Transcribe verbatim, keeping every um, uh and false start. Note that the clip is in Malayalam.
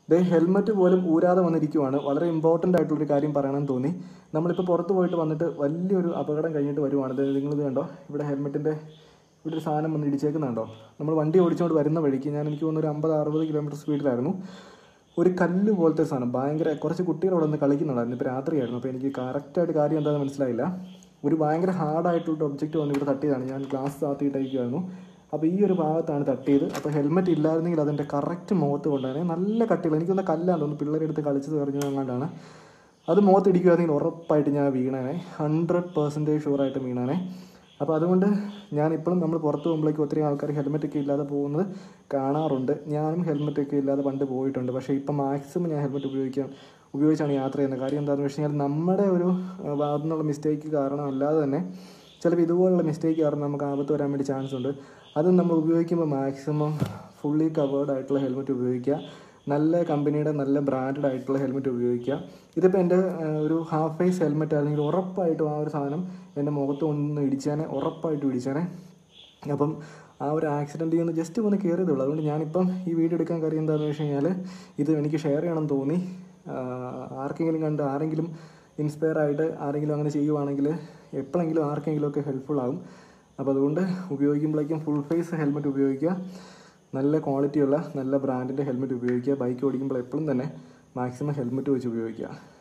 ദേ ഹെൽമെറ്റ് പോലും ഊരാതെ വന്നിരിക്കുവാണ്. വളരെ ഇമ്പോർട്ടൻ്റ് ആയിട്ടുള്ളൊരു കാര്യം പറയണമെന്ന് തോന്നി. നമ്മളിപ്പോൾ പുറത്ത് പോയിട്ട് വന്നിട്ട് വലിയൊരു അപകടം കഴിഞ്ഞിട്ട് വരുവാണ്. ഇത് നിങ്ങളിത് കണ്ടോ, ഇവിടെ ഹെൽമെറ്റിൻ്റെ ഇവിടെ ഒരു സാധനം വന്ന് ഇടിച്ചേക്കുന്നുണ്ടോ. നമ്മൾ വണ്ടി ഓടിച്ചുകൊണ്ട് വരുന്ന വഴിക്ക് ഞാൻ എനിക്ക് തോന്നുന്നു ഒരു അമ്പത് അറുപത് കിലോമീറ്റർ സ്പീഡിലായിരുന്നു. ഒരു കല്ല് പോലത്തെ സാധനം ഭയങ്കര, കുറച്ച് കുട്ടികൾ അവിടെ നിന്ന് കളിക്കുന്നുണ്ടായിരുന്നു. ഇപ്പോൾ രാത്രിയായിരുന്നു. അപ്പോൾ എനിക്ക് കറക്റ്റായിട്ട് കാര്യം എന്താണെന്ന് മനസ്സിലായില്ല. ഒരു ഭയങ്കര ഹാർഡായിട്ടുള്ള ഒബ്ജക്റ്റ് വന്ന് ഇവിടെ തട്ടിയതാണ്. ഞാൻ ഗ്ലാസ് താത്തിയിട്ടായിരിക്കുമായിരുന്നു. അപ്പോൾ ഈ ഒരു ഭാഗത്താണ് തട്ടിയത്. അപ്പോൾ ഹെൽമെറ്റ് ഇല്ലായിരുന്നെങ്കിൽ അതിൻ്റെ കറക്റ്റ് മുഖത്ത് കൊണ്ടാണ്. നല്ല കട്ടികൾ, എനിക്കൊന്ന് കല്ലാന്ന് തോന്നുന്നു, പിള്ളേരെടുത്ത് കളിച്ചത് പറഞ്ഞു എങ്ങാണ്ടാണ്. അത് മുഖത്ത് ഇടിക്കുകയാണെങ്കിൽ ഉറപ്പായിട്ട് ഞാൻ വീണാനെ, ഹൺഡ്രഡ് പെർസെൻറ്റേജ് ഷുവറായിട്ട് വീണാനെ. അപ്പോൾ അതുകൊണ്ട് ഞാനിപ്പോഴും നമ്മൾ പുറത്ത് പോകുമ്പോഴേക്കും ഒത്തിരി ആൾക്കാർ ഹെൽമെറ്റൊക്കെ ഇല്ലാതെ പോകുന്നത് കാണാറുണ്ട്. ഞാനും ഹെൽമെറ്റൊക്കെ ഇല്ലാതെ പണ്ട് പോയിട്ടുണ്ട്. പക്ഷേ ഇപ്പം മാക്സിമം ഞാൻ ഹെൽമെറ്റ് ഉപയോഗിക്കാൻ ഉപയോഗിച്ചാണ് യാത്ര ചെയ്യുന്നത്. കാര്യം എന്താണെന്ന് വെച്ച് കഴിഞ്ഞാൽ നമ്മുടെ ഒരു ഭാഗത്തു നിന്നുള്ള മിസ്റ്റേക്ക് കാരണം അല്ലാതെ തന്നെ ചിലപ്പോൾ ഇതുപോലുള്ള മിസ്റ്റേക്ക് കാരണം നമുക്ക് ആപത്ത് വരാൻ വേണ്ടി ചാൻസ് ഉണ്ട്. അത് നമ്മൾ ഉപയോഗിക്കുമ്പോൾ മാക്സിമം ഫുള്ളി കവേർഡ് ആയിട്ടുള്ള ഹെൽമെറ്റ് ഉപയോഗിക്കുക. നല്ല കമ്പനിയുടെ നല്ല ബ്രാൻഡഡ് ആയിട്ടുള്ള ഹെൽമെറ്റ് ഉപയോഗിക്കുക. ഇതിപ്പോൾ എൻ്റെ ഒരു ഹാഫ് ഫേസ് ഹെൽമെറ്റ് ആയിരുന്നെങ്കിൽ ഉറപ്പായിട്ടും ആ ഒരു സാധനം എൻ്റെ മുഖത്ത് ഒന്ന് ഇടിച്ചാനെ, ഉറപ്പായിട്ടും ഇടിച്ചാനെ. അപ്പം ആ ഒരു ആക്സിഡൻറ്റിൽ നിന്ന് ജസ്റ്റ് ഒന്ന് കയറിയതേ ഉള്ളൂ. അതുകൊണ്ട് ഞാനിപ്പം ഈ വീഡിയോ എടുക്കാൻ കാര്യം എന്താണെന്ന് വെച്ച് കഴിഞ്ഞാൽ ഇത് എനിക്ക് ഷെയർ ചെയ്യണമെന്ന് തോന്നി. ആർക്കെങ്കിലും കണ്ട് ആരെങ്കിലും ഇൻസ്പയർ ആയിട്ട് ആരെങ്കിലും അങ്ങനെ ചെയ്യുവാണെങ്കിൽ എപ്പോഴെങ്കിലും ആർക്കെങ്കിലും ഒക്കെ ഹെൽപ്ഫുൾ ആകും. അപ്പോൾ അതുകൊണ്ട് ഉപയോഗിക്കുമ്പോഴേക്കും ഫുൾ ഫേസ് ഹെൽമെറ്റ് ഉപയോഗിക്കുക. നല്ല ക്വാളിറ്റിയുള്ള നല്ല ബ്രാൻഡിൻ്റെ ഹെൽമെറ്റ് ഉപയോഗിക്കുക. ബൈക്ക് ഓടിക്കുമ്പോൾ എപ്പോഴും തന്നെ മാക്സിമം ഹെൽമെറ്റ് വെച്ച് ഉപയോഗിക്കുക.